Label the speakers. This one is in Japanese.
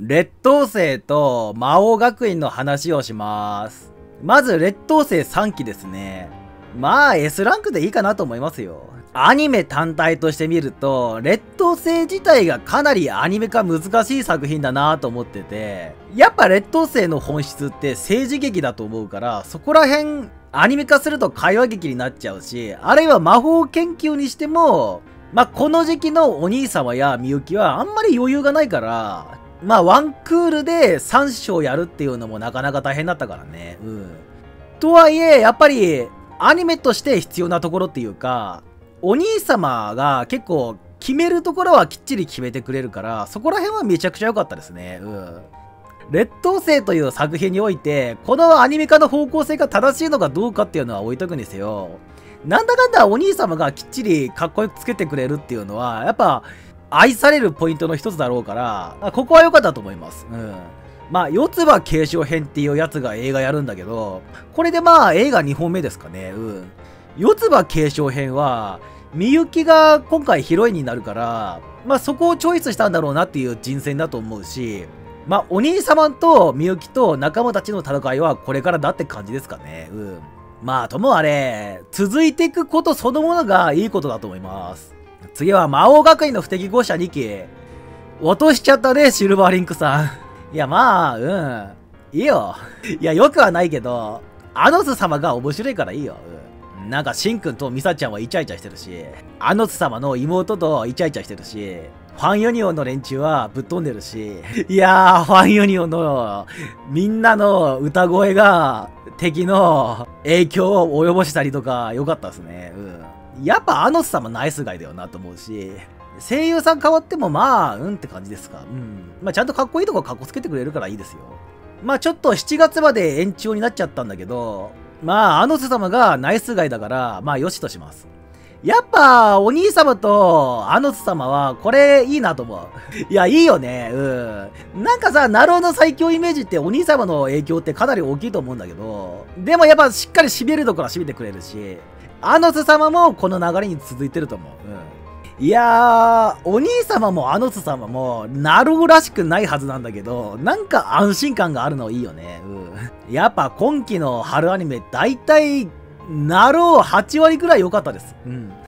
Speaker 1: 劣等生と魔王学院の話をします。まず劣等生3期ですね。まあ S ランクでいいかなと思いますよ。アニメ単体として見ると、劣等生自体がかなりアニメ化難しい作品だなと思ってて、やっぱ劣等生の本質って政治劇だと思うから、そこら辺アニメ化すると会話劇になっちゃうし、あるいは魔法研究にしても、まあこの時期のお兄様やみゆきはあんまり余裕がないから、まあワンクールで3章やるっていうのもなかなか大変だったからね。とはいえ、やっぱりアニメとして必要なところっていうか、お兄様が結構決めるところはきっちり決めてくれるから、そこら辺はめちゃくちゃ良かったですね。劣等生という作品において、このアニメ化の方向性が正しいのかどうかっていうのは置いとくんですよ。なんだかんだお兄様がきっちりかっこよくつけてくれるっていうのは、やっぱ愛されるポイントの一つだろうから、ここは良かったと思います。まあ、四つ葉継承編っていうやつが映画やるんだけど、これでまあ映画2本目ですかね。四つ葉継承編は、みゆきが今回ヒロインになるから、まあそこをチョイスしたんだろうなっていう人選だと思うし、まあお兄様とみゆきと仲間たちの戦いはこれからだって感じですかね。まあともあれ、続いていくことそのものがいいことだと思います。次は魔王学院の不適合者2期。落としちゃったね、シルバーリンクさん。いやまあ、いいよ。いやよくはないけど、アノス様が面白いからいいよ。なんか、シンくんとミサちゃんはイチャイチャしてるし、アノス様の妹とイチャイチャしてるし、ファンユニオンの連中はぶっ飛んでるし、いやー、ファンユニオンのみんなの歌声が敵の影響を及ぼしたりとか良かったですね。やっぱアノス様ナイスガイだよなと思うし、声優さん変わってもまあ、って感じですか。まあちゃんとかっこいいとこかっこつけてくれるからいいですよ。まあちょっと7月まで延長になっちゃったんだけど、まあ、アノス様がナイスガイだから、まあ、よしとします。やっぱ、お兄様とアノス様は、これ、いいなと思う。いや、いいよね。なんかさ、ナローの最強イメージって、お兄様の影響ってかなり大きいと思うんだけど、でもやっぱ、しっかり締めるところは締めてくれるし、アノス様もこの流れに続いてると思う。いやー、お兄様もアノス様も、ナローらしくないはずなんだけど、なんか安心感があるのいいよね。やっぱ今期の春アニメ、だいたいナロー8割くらい良かったです。